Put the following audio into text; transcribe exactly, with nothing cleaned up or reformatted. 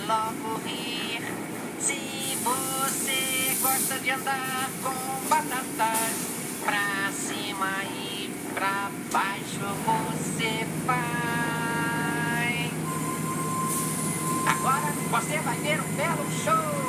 logo rir. Se você gosta de andar com batatas, pra cima e pra baixo você vai. Agora você vai ter um belo show.